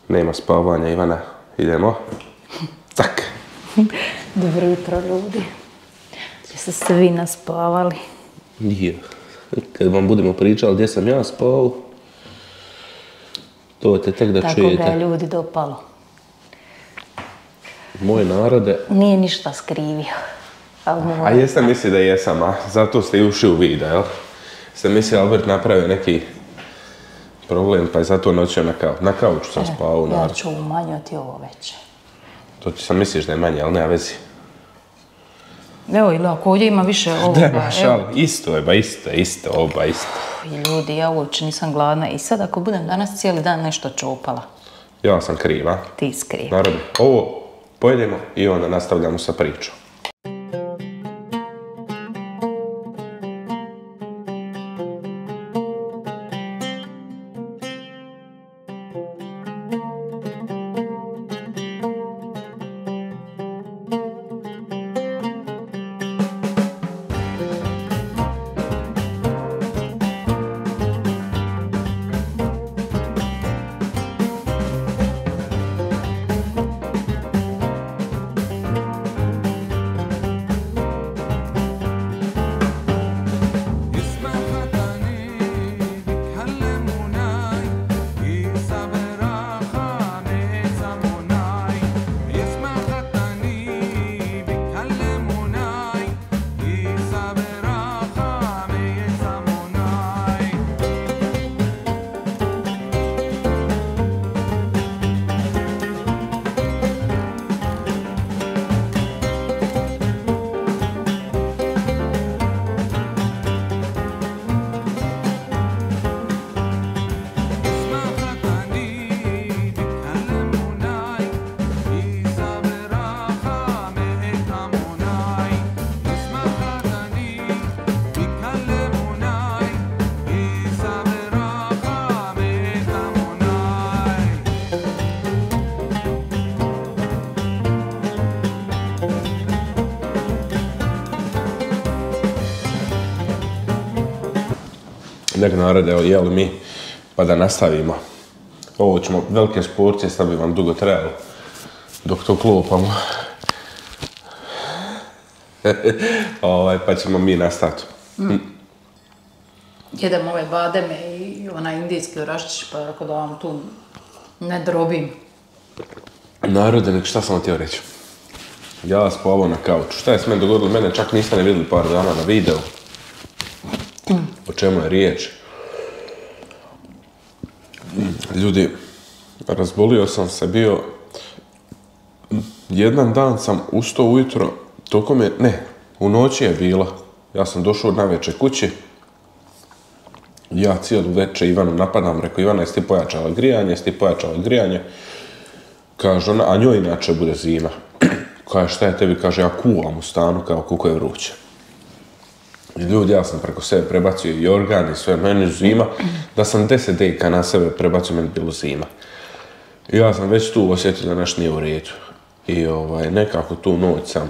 Nema spavanja, Ivana. Idemo. Tak. Dobro jutro, ljudi. Jeste se vi naspavali? Je. Kad vam budemo pričali gdje sam ja spao, to te tek da čujete. Tako ga je ljudi dopalo. Moj narode... Nije ništa skrivio. A jeste misli da jesam, a? Zato ste i ušli u video, jel? Ste misli Albert napravio neki problem, pa je zato noćio na kauču sam spao u narodu. Ja ću umanjati ovo večer. To ti sam misliš da je manje, ali nema vezi. Evo, ili ako ovdje ima više ovoga, nema šal, isto je, isto, oba isto. I ljudi, ja uopće nisam gladna i sad ako budem danas cijeli dan nešto čopala. Ja sam kriv, a? Ti si kriv. Narode, ovo pojedemo i onda nastavljamo sa pričom. Nek narode, evo jeli mi, pa da nastavimo. Ovo ćemo, velike sporcije, sad bi vam dugo trebalo, dok to klopamo. Pa ćemo mi nastaviti. Jedem ove bademe i onaj indijski oraščić, pa rekao da vam tu ne drobim. Narode, nek šta sam htio reći. Ja spavao na kauču. Šta je s meni dogodilo? Mene čak niste ne vidjeli par dana na videu. O čemu je riječ? Ljudi, razbolio sam se bio. Jedan dan sam ustao ujutro, tokom je, ne, u noći je bilo. Ja sam došao navečer kući. Ja cijelu večer Ivanu napadam, rekao Ivana, jesi ti pojačala grijanje? Kaže ona, a njoj inače bude zima. Kaže, šta je tebi? Kaže, ja kuvam u stanu kao koliko je vruće. I ljudi, ja sam preko sebe prebacio i organ i sve, meni zima, da sam 10 deka na sebe prebacio, meni bilo zima. I ja sam već tu osjetio da nešto nije u redu. I nekako tu noć sam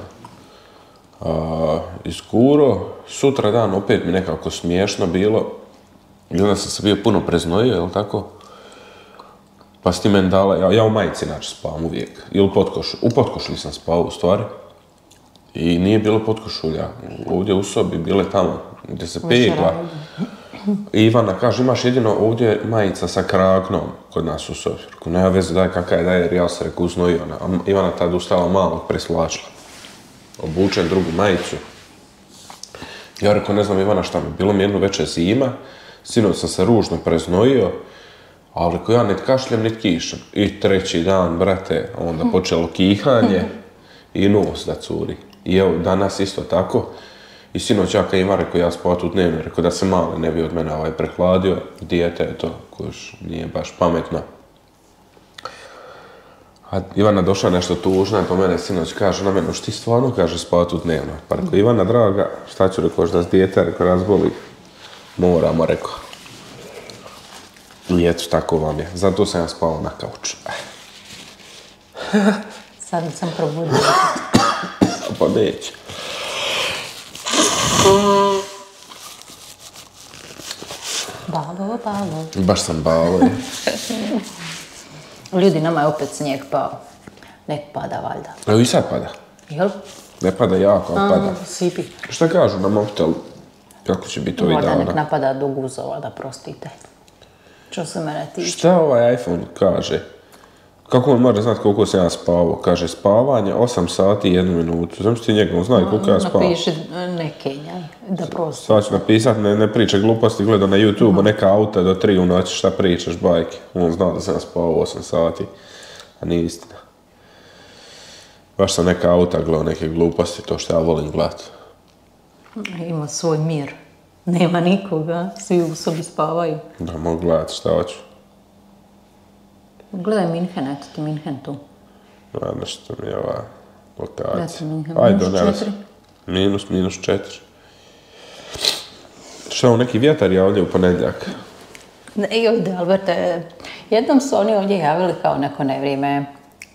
iskuro, sutra dan opet mi nekako smiješno bilo. I onda sam se bio puno preznojio, jel' tako? Pa si ti meni dala, ja u majici inače spavam uvijek, ili u potkošulji sam spao u stvari. I nije bilo potkošulja, ovdje u sobi, bile tamo gdje se pegla. I Ivana kaže, imaš jedino ovdje majica sa kragnom kod nas u sobi. Rekao, nema veze, daj kakva je, jer ja se rekao uznojio. A Ivana tad ustala malo, preslačila. Obučem drugu majicu. Ja rekao, ne znam Ivana šta mi, bilo mi jedno večer zima, sinoć sam se ružno preznojio, ali rekao, ja nit kašljem, nit kišem. I treći dan, brate, onda počelo kihanje i nos da curi. I evo, danas isto tako. I sinoć ja kad ima rekao, ja spavat u dnevno, rekao da se male ne bi od mene prehladio. Dijete je to, kojiš nije baš pametno. A Ivana došla nešto tužna, pa mene sinoć kaže na mene, što ti stvarno kaže spavat u dnevno? Pa rekao, Ivana draga, šta ću rekao, da s dijete, rekao, razboli. Moramo, rekao. I eto, tako vam je. Zato sam ja spao na kauču. Sad sam probudio. Pa neće. Balo. Baš sam balo. Ljudi, nama je opet snijeg pao. Nek pada valjda. Evo i sad pada. Jel? Ne pada jako, ali pada. Sipi. Šta kažu na mobitelu? Kako će biti ovih Možda nek dana? napada do guzova, da prostite. Čo se mene tiče. Šta ovaj iPhone kaže? Kako on može znati koliko sam ja spavao? Kaže spavanje 8 sati i 1 minutu. Znam što ti njega, on zna koliko ja spavao. Napiši ne kenjaj, da prosto. Sad ću napisat, ne priča gluposti, gledao na YouTube, neka auta do 3 u noći, šta pričaš, bajke. On zna da sam spavao 8 sati, a nije istina. Baš sam neka auta gledao, neke gluposti, to što ja volim gledati. Ima svoj mir. Nema nikoga, svi u sobi spavaju. Da mogu gledati šta hoću. Gledaj Minhen, eto ti Minhen tu. Nadam što mi je ova lokacija. Eto Minhen, Ajde, -4. -4. Što, neki vjetar je ovdje u ponedjeljak? Ne, ovdje, Alberte, jednom su oni ovdje javili kao neko nevrijeme.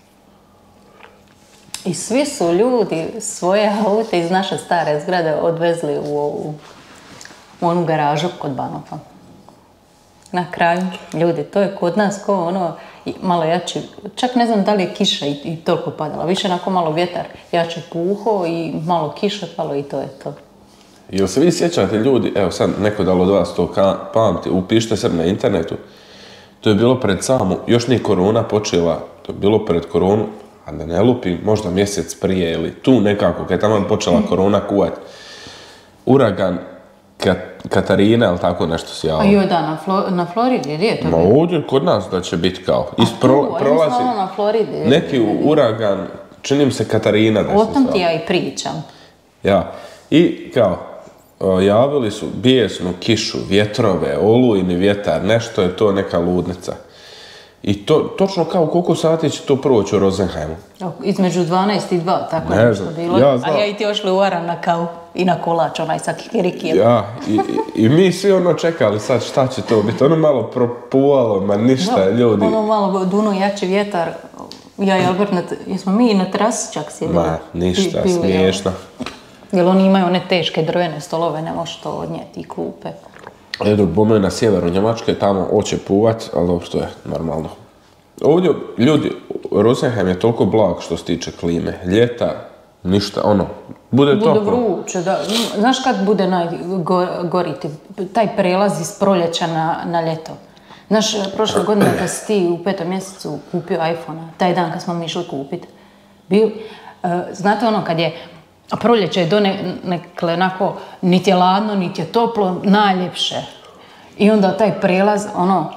I svi su ljudi svoje aute iz naše stare zgrade odvezli u onu garažu kod Banufa. Na kraju, ljudi, to je kod nas ko ono malo jači, čak ne znam da li je kiša i toliko padala, više onako malo vjetar, jače puho i malo kiša palo i to je to. Jel se vi sjećate ljudi, evo sad neko da li od vas to pamti, upišite se na internetu, to je bilo pred samu, još nije korona počela, to je bilo pred koronu, a da ne lupim, možda mjesec prije ili tu nekako, kad je tamo počela korona kuvat, uragan Katarina, ali tako nešto se javilo. A joj da, na Floridi, gdje je to Ma bilo? ovdje kod nas da će biti kao. Prolazi na Floridi. Neki uragan, čini mi se Katarina da se O tom ti ja i pričam. Ja, i kao, javili su bijesnu kišu, vjetrove, olujni vjetar, nešto je to neka ludnica. I to, točno kao koliko sati će to proći u Rosenheimu? Između 12 i 2, tako Ne nešto znam, bilo. ja znam. A ja i ti ošli u Aran na kavu i na kolač, onaj sa kikirikijem. Ja, i mi svi ono čekali sad šta će to biti, ono malo propuvalo, ma ništa, ljudi. Ono malo duno jači vjetar, ja i Albert, jesmo mi na terasi čak sjedili. Ma, ništa, smiješno. Jer oni imaju one teške drvene stolove, ne možeš to odnijeti i klupe. Jedu bome na sjeveru Njemačke, tamo hoće puvat, ali dobro, to je normalno. Ovdje, ljudi, Rosenheim je toliko blag što se tiče klime. Ljeta, ništa, ono, bude toplo. Bude vruće, da. Znaš kad bude najgori taj prelaz iz proljeća na ljeto? Znaš, prošle godine kad si ti u 5. mjesecu kupio iPhone-a, taj dan kad smo mi išli kupiti, znate ono kad je proljeće je donekle onako, niti je ladno, niti je toplo, najljepše. I onda taj prelaz, ono,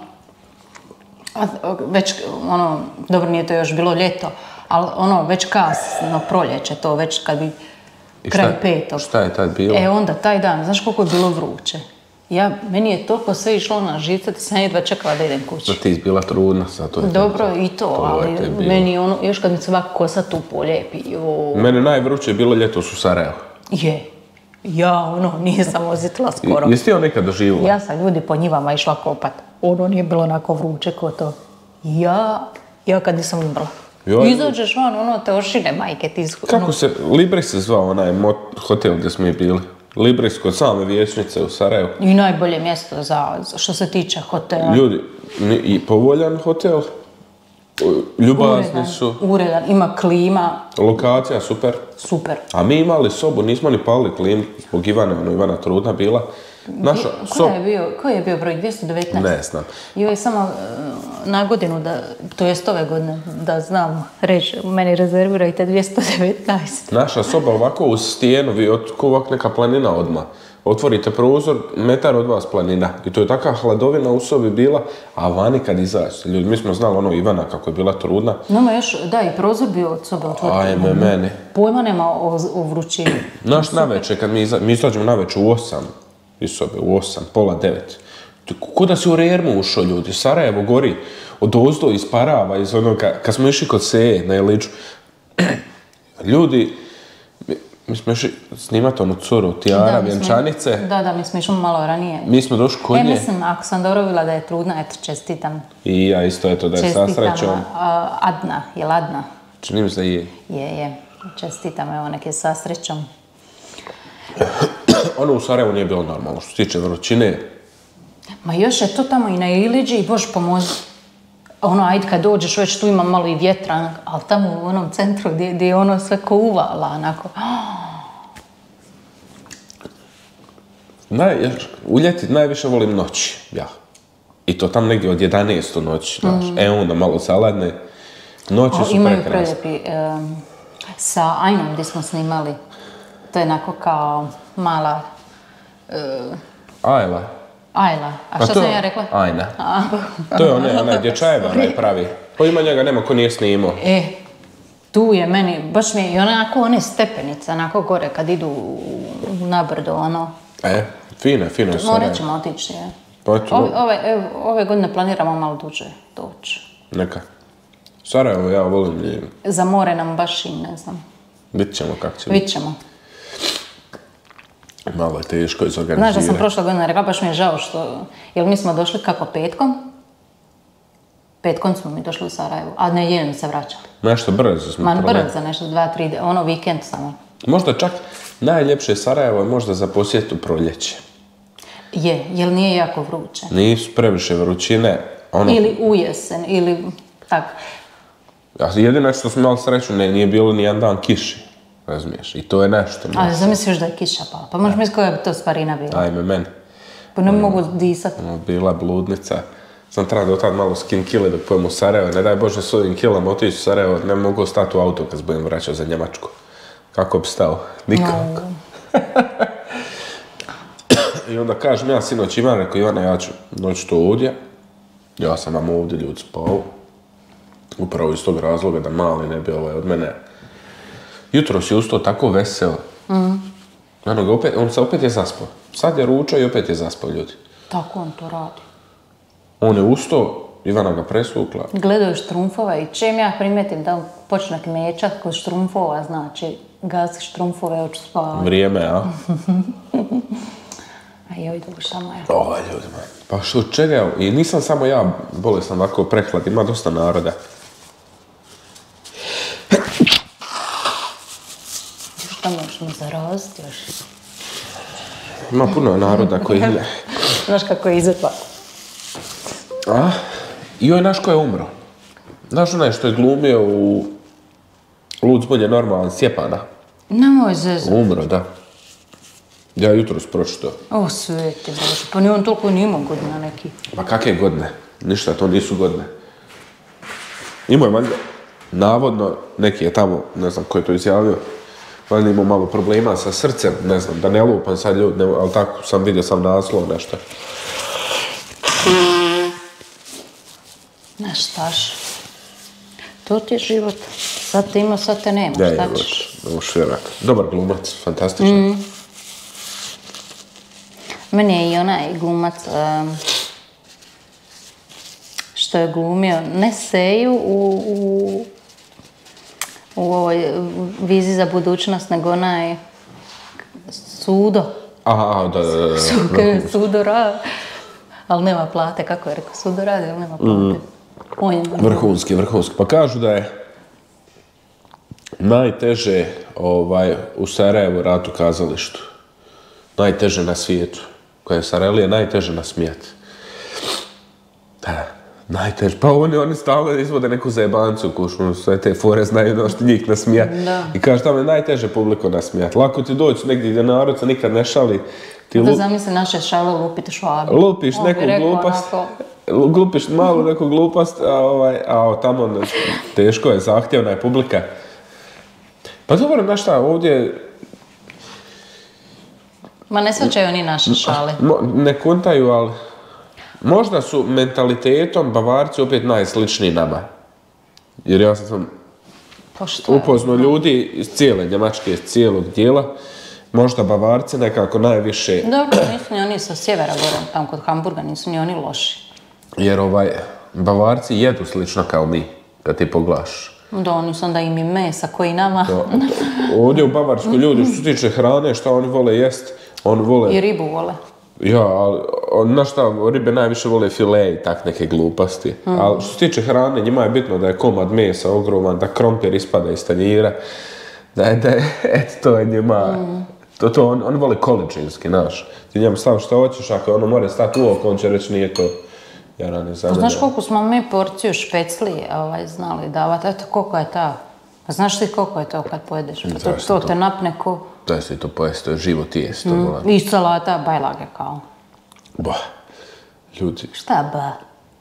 već, ono, dobro nije to još bilo ljeto, ali ono, već kasno proljeće, to već kad bi kraj 5. Šta je tad bilo? Onda taj dan, znaš koliko je bilo vruće? Meni je toliko sve išlo na živce, ti sam jedva čekala da idem kući. Da ti izbila trudna, sad to je. Dobro, i to, ali meni ono, još kad mi se ovako kosa tu polijepi. Mene najvruće je bilo ljetos u Sarajevu. Je. Ja, ono, nisam osjetila skoro. Jesi ti on nekad doživjela? Ja sam ljudi po njivama išla kopat. Ono nije bilo onako vruće ko to. Ja kad nisam umrla. Izađeš van, ono, te ošine majke ti. Kako se, Libris se zvao onaj hotel gdje smo i bili? Libris kod same vijećnice u Sarajevu. I najbolje mjesto za što se tiče hotela. Ljudi, i povoljan hotel, ljubazni su. Uredan, ima klima. Lokacija super. Super. A mi imali sobu, nismo ni palili klimu, zbog Ivana trudna bila. Koji je bio broj? 219? Ne znam. Joj, samo na godinu, to jest ove godine, da znam reći, meni rezervirajte 219. Naša soba ovako uz stijenu, vi ko ovak neka planina odmah. Otvorite prozor, metar od vas planina. I to je taka hladovina u sobi bila, a vani kad izađete. Ljudi, mi smo znali ono Ivana kako je bila trudna. Nama još, da, i prozor bio od sobe otvoren. Ajme, meni. Pojma nema o vrućini. Naš navečer, kad mi izađemo navečer u 8, iz sobe, u 8, pola 9. Ko da si u Rermu ušao, ljudi. Sarajevo gori, od ozdo isparava iz onoga, kad smo išli kod Seje na Iliću. Ljudi, mi smo išli snimati onu curu, Tijara, vjenčanice. Da, mi smo išli malo ranije. Mi smo došli kod nje. Mislim, ako sam dobro vidjela da je trudna, eto, čestitam. I ja isto, eto, da je sa srećom. Čestitam Adna, je li Adna? Čini mi se da je. Je. Čestitam, evo, neke sa srećom. Ono u Sarajevu nije bilo normalno, što se tiče vrućine. Ma još je to tamo i na Iliđi i bož pomozi. ono, ajde kad dođeš, već tu ima malo i vjetra, ali tamo u onom centru gdje je ono sve ko uvala, onako. U ljeti najviše volim noć, ja. I to tam negdje od 11 noći, znaš. Onda malo saladne. Noći su imaju prekrasne. prelijepi, sa Ajnom gdje smo snimali. To je onako kao mala... Ajla. Ajla. A što sam ja rekla? Ajna. To je onaj dječajeva pravi. Pa ima njega, nema ko nije snimao. Tu je meni, baš mi je i onako one stepenice, onako gore kad idu na brdo, ono. Fino je Sarajevo. Morat ćemo otići, je. Ove godine planiramo malo duže doći. Neka. Sarajevo ja volim. Za more nam baš i ne znam. Vidit ćemo kako će. Vidit ćemo. Malo je teško izorganizirati. Znaš da sam prošla godina rekla, baš mi je žao što... Jer mi smo došli kako petkom? Petkom smo mi došli u Sarajevo, a nedjeljom se vraćali. Nešto brzo smo. Brzo, nešto 2-3, ono vikend samo. Možda čak najljepše Sarajevo je možda za posjetu proljeće. Jer nije jako vruće. Nisu previše vrućine. Ili u jesen, ili tako. Jedino što smo imali sreću, nije bilo ni jedan dan kiši. Razumiješ? I to je nešto. Ali zamisliš da je kiša pala. Pa možeš misliti koja bi to stvarina bila. Ajme, meni. Pa ne mogu disati. Bila bludnica. Sam trebao do tad malo skin kile dok pojem u Sarajevo. Ne daj Bože s ovim kilama otići u Sarajevo. Ne mogu stati u auto kad se budem vraćao za Njemačku. Kako bi stao? Nikako. I onda kažem ja sinoć Ivan, rekao Ivana ja ću noći to ovdje. Ja sam vam ovdje ljudi spao. Upravo iz tog razloga da mali ne bi od mene. Jutro si ustao tako veseo. On se opet je zaspao. Sad je ručao i opet je zaspao ljudi. Tako on to radi. On je ustao, Ivana ga presvukla. Gledaju štrumfova i čem ja primetim da on počne kmečat kod štrumfova, znači gasi štrumfove, hoću spavati. Vrijeme, a? A joj, duša moja. Ljudi moji. Pa što čega, i nisam samo ja bolestan ovako prehlad, ima dosta naroda. Šta možemo zaraziti još? Ima puno naroda koji... Znaš kako je izvedba? Joj, znaš ko je umro? Znaš onaj što je glumio u Lud zbunje normalan Stjepana? Nemoj zezu. Umro, da. Ja jutros pročito. O, sveti Bože, pa nije on toliko ni imao godina neki. Pa kakve godine? Ništa, to nisu godine. Imao je valjda, navodno, neki je tamo, ne znam ko je to izjavio, valjda imao malo problema sa srcem, ne znam, da ne lupam sad ljudi, ali tako sam vidio sam naslov nešto. Znaš štaš, to ti je život. Sad te ima, sad te nema, šta ćeš? Dobar glumac, fantastičan. Meni je i onaj glumac što je glumio ne Seju u ovoj viziji za budućnost, nego onaj Sudo. Da. Sudo radi, ali nema plate, kako je rekao, Sudo radi, ali nema plate. Vrhunski. Pa kažu da je najteže u Sarajevu rad u kazalištu. Najteže na svijetu. Koja je Sarajlija najteže nasmijati. Da, najteže. Pa oni stalno izvode neku zajebancu, kušnu, sve te fore znaju da što njih nasmijati. I kaže, tamo je najteže publiku nasmijati. Lako ti doći negdje gdje narod se nikad ne šali. Da zamisli naše šale lupiti švabe. Lupiš neku glupost. Glupiš malu neku glupost, a tamo teško je, zahtjevna je publika. Pa dobro, znaš šta, ovdje... Ma ne svačaju oni naše šale. Ne kontaju, ali možda su mentalitetom Bavarci opet najsličniji nama. Jer ja sam upoznao ljudi iz cijele Njemačke, iz cijelog dijela. Možda Bavarci nekako najviše... Dobro, nisu ni oni sa sjevera gore, tamo kod Hamburga, nisu ni oni loši. Jer Bavarci jedu slično kao mi, kad ti poglaš. Da, oni su onda im i mesa koji nama... Ovdje u Bavarskoj ljudi, što se tiče hrane, šta oni vole jest, oni vole... I ribu vole. Ja, ali, znaš šta, ribe najviše vole file i tak neke gluposti. Ali što se tiče hrane, njima je bitno da je komad mesa ogroman, da krompir ispada iz tanjira, to je njima... Oni vole količinski, znaš. Ti njemu staviš šta hoćeš, ako ono more stati u oko, on će reći nije to. Znaš koliko smo mi porciju špecli znali davati? Eto, koliko je ta? Pa znaš ti koliko je to kad pojedeš? To te napne ko... Da si to pojesti, to je živo tijesto. I salata, bajlage kao. Bah, ljudi. Šta ba?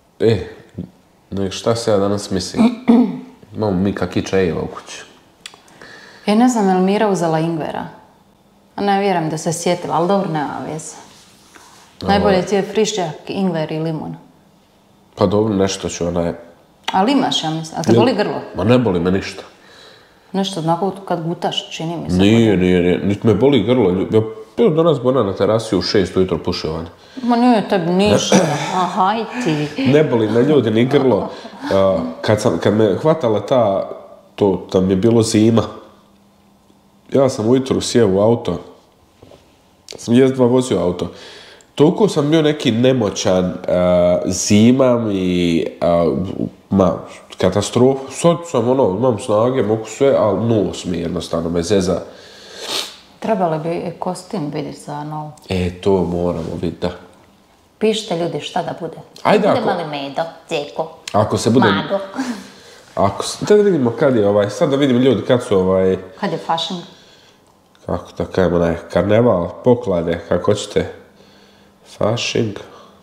Šta se ja danas mislim? Imamo mi kakvi čajeva u kući. Ne znam je li Mira uzela ingvera. Ne vjerujem da se sjetila, ali dobro, nema veze. Najbolje ti je frišćak, ingver i limun. Pa dobro, nešto ću Ali imaš, ja mislim. A te boli grlo? Ma ne boli me ništa. Nešto onako kad gutaš, čini mi se. Nije. Niti me boli grlo. Ja bio danas bona na terasi u 6 ujutro pušio van. Ma nije tebi ništa. Ahaj ti. Ne boli me ljudi ni grlo. Kad me hvatala tam je bilo zima. Ja sam ujutro sjeo u auto. Sam jezdva vozio auto. Toliko sam bio neki nemoćan, zimam i katastrofu. Sad sam imam snage, mogu sve, ali nos mi jednostavno me zeza. Trebali bi kostim vidjeti za novu. To moramo vidjeti, da. Pišite ljudi šta da bude. Ajde bude mali medo, ceko, ako se bude... mago. Da vidimo kad je sad da vidim ljudi kad su Kad je fašing? Kako da kajem karneval, poklade, kako ćete. Fašing.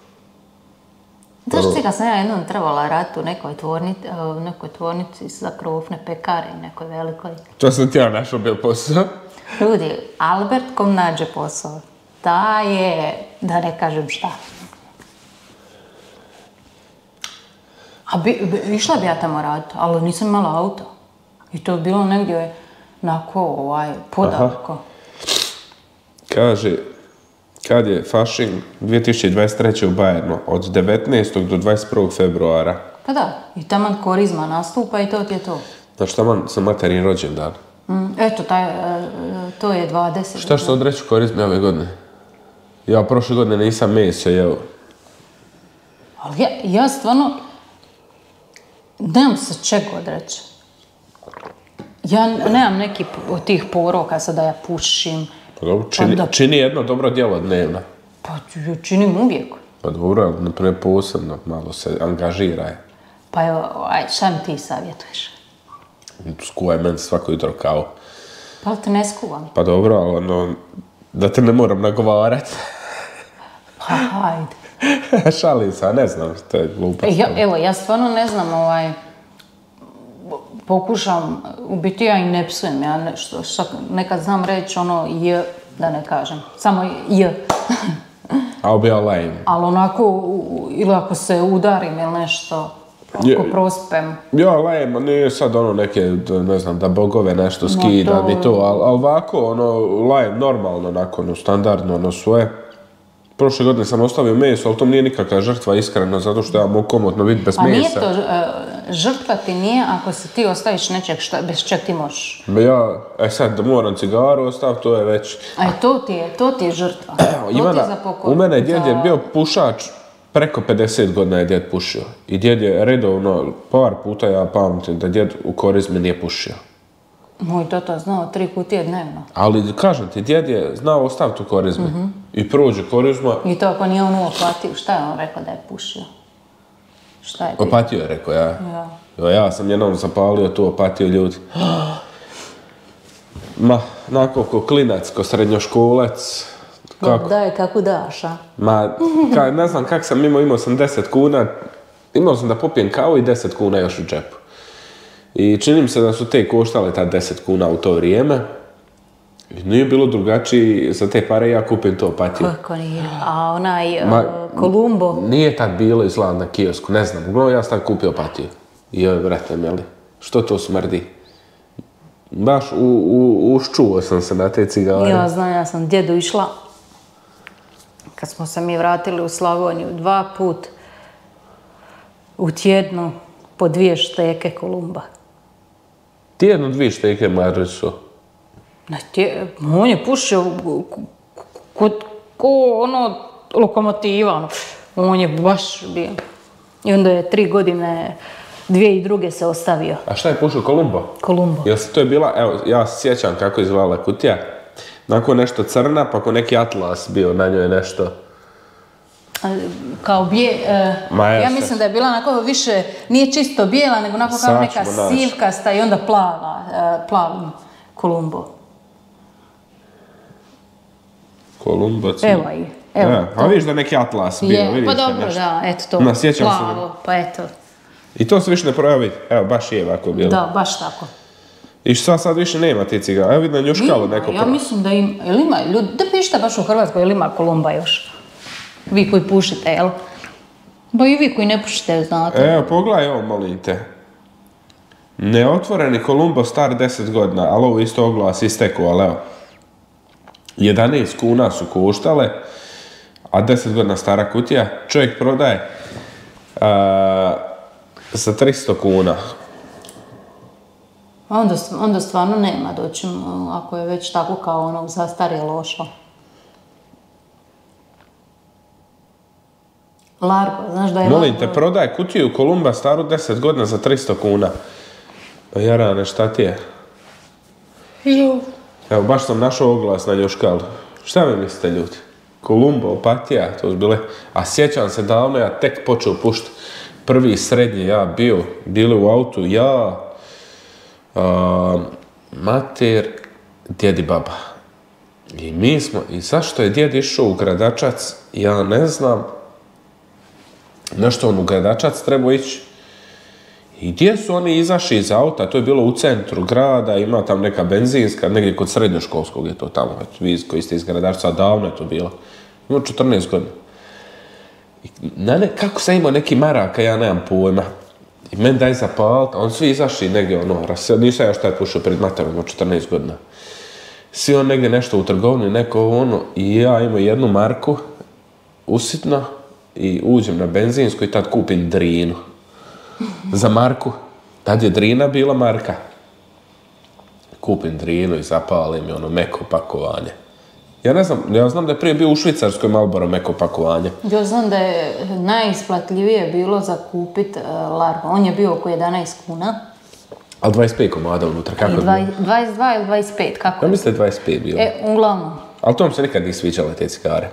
Znaš ti kad sam ja jednom trebala raditi u nekoj tvornici za krofne pekare i nekoj velikoj. To sam ti ja našao bil posao. Ljudi, Albert kom nađe posao. Da je, da ne kažem šta. Išla bi ja tamo raditi, ali nisam imala auto. I to je bilo negdje podaleko. Kaže, kad je fašing 2023. u Bajernu, od 19. do 21. februara. Pa da, i taman korizma nastupa i to ti je to. Znači, taman sam materin rođendan. Eto, to je 20. Šta što odreći korizme ove godine? Ja prošle godine nisam meso jeo. Ali ja stvarno nemam se čega odreći. Ja nemam neki od tih poroka sad da ja pušim. Pa dobro, čini jedno dobro djelo dnevno. Pa činim uvijek. Pa dobro, naprimjer posebno, malo se angažiraj. Pa evo, šta mi ti savjetuješ? Skuvaj meni svako jutro kao. Pa te ne skuvam. Pa dobro, ali da te ne moram nagovarati. Pa hajde. Šalim se, ne znam, to je glupo. Evo, ja stvarno ne znam, pokušam, u biti ja i ne psujem, ja nekad znam reći j, da ne kažem, samo j. I'll be alive. Ali onako, ili ako se udarim ili nešto, ako prospem. Ja lajem, nije sad neke, ne znam, da bogove nešto skidam i to, ali ovako, lajem normalno, onako, standardno, svoje. Prošle godine sam ostavio meso, ali to nije nikakva žrtva, iskreno, zato što ja mogu komotno biti bez mesa. A nije to, žrtva ti nije ako se ti ostaviš nečeg bez čeg ti možeš. Sad da moram cigaru ostaviti, to je već... To ti je žrtva. U mene djed je bio pušač, preko 50 godina je djed pušio. I djed je redovno, par puta ja pamtim da djed u korizmi nije pušio. Moj tata znao 3 kutije dnevno. Ali kažem ti, djed je znao ostaviti u korizmi. I prođe korizma... I to ako nije on opatio, šta je on rekao da je pušio? Šta je ti? Opatio je rekao, ja. Ja sam jednom zapalio tu opatio ljudi. Nakon ko klinac, ko srednjoškolac. Daj, kako daš, a? Ne znam kak sam imao sam 10 kuna. Imao sam da popijem kavu i 10 kuna još u džepu. I čini mi se da su te koštale ta 10 kuna u to vrijeme. I nije bilo drugačiji, za te pare ja kupim to opatiju. Kako nije? A onaj Kolumbo? Nije tad bilo izgleda na kiosku, ne znam. Uglavnom ja sam tad kupio opatiju. I joj, brate, meli, što to smrdi? Baš uščuo sam se na te cigare. Ja znam, ja sam djedu išla, kad smo se mi vratili u Slavoniju, 2 put u tjednu po 2 šteke Kolumba. Tjedno 2 šteke Marlicu? On je pušio ko lokomotiva, on je baš bio. I onda je 3 godine, 2002. se ostavio. A šta je pušio, Kolumbo? Kolumbo. To je bila, evo, ja se sjećam kako je izgledala kutija. Nakon nešto crna, pa ako neki atlas bio, na njoj nešto... kao ja mislim da je bila onako više, nije čisto bijela, nego onako kao neka sivkasta i onda plavi Kolumbo. Kolumbac. Evo i. A vidiš da neki atlas bio, vidiš pa dobro, nešto. da, eto to. Sjećam plavo, pa eto. I to se više ne projavi. Evo, baš je ovako bilo. Da, baš tako. I šta sad više nema ti cigara? Evo vidim njuškalo neko. Ja mislim da ima. Jel ima ljudi, da pišite baš u Hrvatskoj, jel ima Kolumba još? Vi koji pušite, jel? Ba i vi koji ne pušite, znate. Evo, pogledaj ovo, molim te. Neotvoreni Kolumbo star 10 godina, ali ovo isto oglas istekao, ali evo. 11 kuna su koštale, a 10 godina stara kutija. Čovjek prodaje za 300 kuna. Onda stvarno nema doći, ako je već tako kao onog zastarije loša. Largo, znaš da je Molim te, prodaje kutiju Kolumba staru 10 godina za 300 kuna. Pa jarane, šta ti je? Evo, baš sam našao oglas na njuškalu. Šta mi mislite, ljudi? Kolumbo, Opatija, to su bile... A sjećam se davno, ja tek počeo pušti prvi srednji, ja bili u autu, ja, mater, djed i baba. I mi smo, i zašto je djed išao u Gradačac, ja ne znam, nešto on u Gradačac trebao ići. I gdje su oni izašli iz auta, to je bilo u centru grada, ima tam neka benzinska, negdje kod srednjoškolskog je to tamo, vi koji ste iz Gradačca, davno je to bilo. Ima 14 godina. Kako sam imao neki maraka, ja nemam pojma. I meni daj zapalit, a on svi izašli negdje, nisam ja šta je pušao pred materom, imao 14 godina. Svi on negdje nešto u trgovini, neko i ja imam jednu marku, usitno, i uđem na benzinsku i tad kupim drinu. Za marku. Tad je drina bila marka. Kupim drinu i zapalim i meko pakovanje. Ja znam da je prije bio u Švicarskoj Marlboro meko pakovanje. Ja znam da je najisplatljivije bilo za kupit Largo. On je bio oko 11 kuna. Ali 25 komada unutra, kako je bilo? 22 ili 25, kako je? Ja mislim da je 25 bilo. Uglavnom. Ali to mi se nikad nisu sviđale te cigare.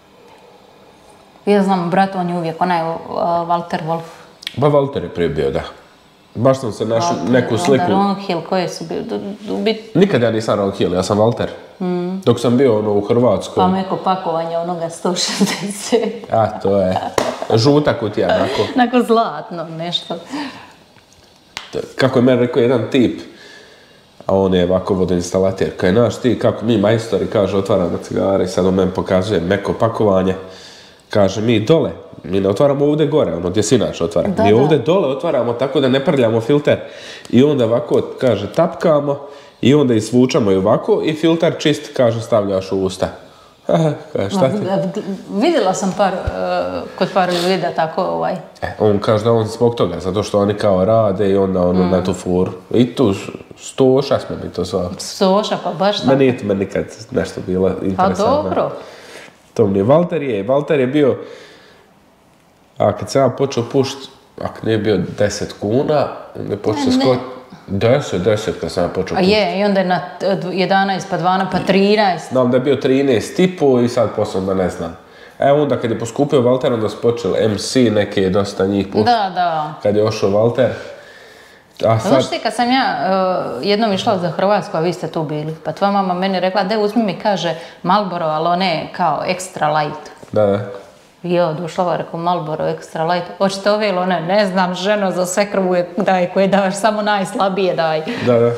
Ja znam, brat, on je uvijek onaj Walter Wolf. Ba Walter je prije bio, da. Baš sam se našao neku sliku. Onda Ron Hill, koje su bili? Nikad ja nisam Ron Hill, ja sam Walter. Dok sam bio u Hrvatskoj. Pa meko pakovanje onoga 160. A, to je. Žuta kutija, onako. Onako zlatno, nešto. Kako je meni rekao jedan tip, a on je ovako vodoinstalater, kaj naš ti, kako mi majstori, kaže, otvaramo cigare i sad on meni pokazuje meko pakovanje. Kaže, mi dole, mi ne otvaramo ovdje gore, gdje si inače otvara. Mi ovdje dole otvaramo tako da ne prljamo filter. I onda ovako, kaže, tapkamo i onda izvučamo i ovako i filter čist, kaže, stavljaš u usta. Šta ti? Vidjela sam kod par ljudi da tako On kaže da on zbog toga, zato što oni kao rade i onda na tu furu. I tu 100 smo mi to zvali. 100, pa baš tako. Meni je nikad nešto bilo interesantno. Pa dobro. To mi je. Walter je bio, a kad sam ja počeo pušti, ako nije bio 10 kuna, onda je počeo skoro 10 kad sam ja počeo pušti. A je, i onda je na 11, pa 12, pa 13. Znam da je bio 13,5 i sad poslom da ne znam. Evo onda kad je poskupio Walter, onda su počeli MC, neke je dosta njih pušti. Da. Kad je ošao Walter. Znaš ti, kad sam ja jednom išla za Hrvatsku, a vi ste tu bili, pa tvoja mama meni rekla, da uzmi mi, kaže, Marlboro, ali one kao extra light. Da. I ja došla, rekao, Marlboro extra light. Hoćete ove ili one, ne znam, ženo, za sve krvu daj, koje daš, samo najslabije daj. Da.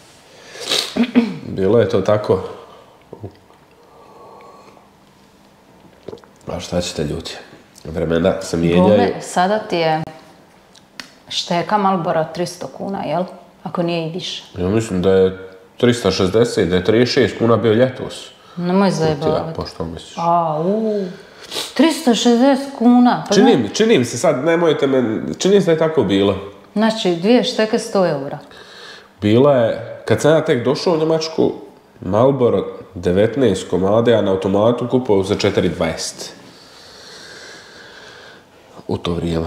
Bilo je to tako. A šta ćete, ljudi? Vremena se mijenjaju. Sada ti je šteka Marlboro 300 kuna, jel? Ako nije i više. Ja mislim da je 360, da je 36 kuna bio ljetos. Nemoj zajebavati. Pošto misliš? 360 kuna. Čini mi se sad, nemojte me, čini mi se da je tako bilo. Znači, 2 šteke 100 eura. Bila je, kad sam ja tek došao u Njemačku, Marlboro 19 komade, a na automatu kupovao za 4,20. U to vrijeme.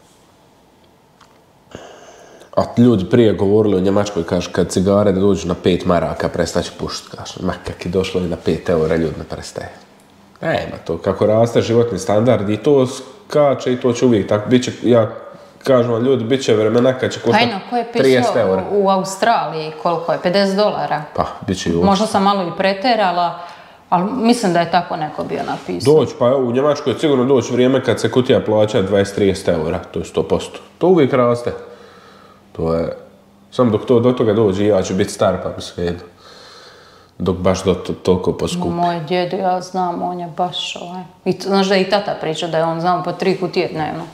A ljudi prije govorili o Njemačkoj, kaže, kad cigare da dođu na 5 maraka, prestaće pušiti. Kaže, kak je došlo i na 5 eura, ljudi ne prestaje. Nema to, kako raste životni standard i to skače i to će uvijek tako. Biće, ja kažem vam ljudi, bit će vremena kad će koštati 30 ko je 30 pisao eura. u Australiji, koliko je, $50? Pa, bit će i ovo. Možda sam malo i preterala, ali mislim da je tako neko bio napisao. Doći, pa evo, u Njemačkoj je sigurno doći vrijeme kad se kutija plaća 20-30 eura, to je 100%. To uvijek raste. To je, samo dok to do toga dođe, ja ću biti star, pa mi svejedno. Dok baš do toliko poskupi. Moj djedo, ja znam, on je baš I znaš da je i tata priča da je on znao po 3 kutije dnevno.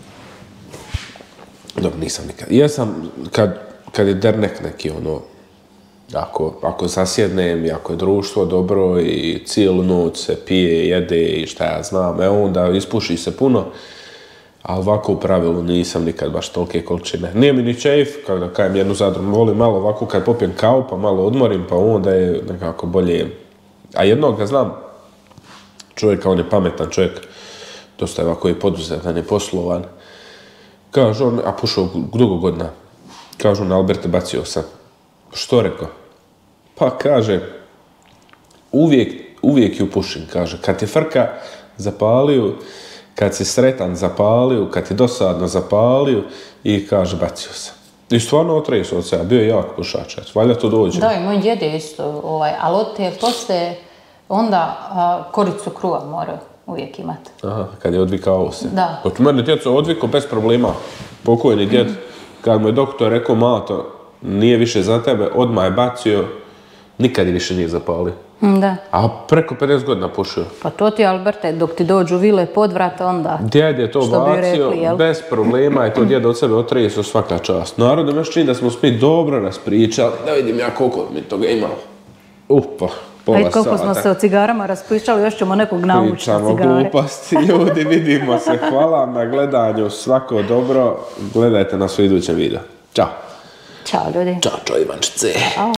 Dobro, nisam nikad. Jesam, kad je dernek neki, ono, ako zasjednem i ako je društvo dobro i cijelu noć se pije, jede i šta ja znam, onda ispuši se puno, ali ovako u pravilu nisam nikad baš tolike količine. Nije mi ni čejf, kako da kajem jednu zadru, volim malo ovako kad popijem kavu, pa malo odmorim, pa onda je nekako bolje. A jednog ga znam, čovjeka, on je pametan čovjek, dosta je ovako i poduzetan, je poslovan. Kaže on, a pušao dugo godina, kaže on, Alberte, bacio sam. Što rekao? Pa kaže, uvijek ju pušim, kaže, kad ti frka, zapalio, kad si sretan, zapalio, kad ti dosadno, zapalio i kaže, bacio sam. I stvarno otresao od sebe, bio je jak pušač, valjda to dođe. Da, i moj djed je isto, ali od te poslije, onda koricu kruha mora uvijek imati. Aha, kad je odvikao se. Da. Od mene djed se odvikao bez problema. Pokojni djed, kad mu je doktor rekao, Mato, nije više za tebe, odmah je bacio, nikad je više nije zapalio. Da. A preko 50 godina pušio. Pa to ti, Alberte, dok ti dođu vile pod vrata, onda... Djed je to bacio, bez problema je to djed od sebe otresao, svaka čast. Narodno još čini da smo svi dobro raspričali, da vidim ja koliko mi toga imalo. Upa, pola sata. Koliko smo se o cigarama raspričali, još ćemo nekog naučiti na cigare. Pričamo gluposti, ljudi, vidimo se. Hvala vam na gledanju, svako dobro. Gledajte nas u idućem videu. Ćao. Ćao, ljudi. Ćao, Ivančice.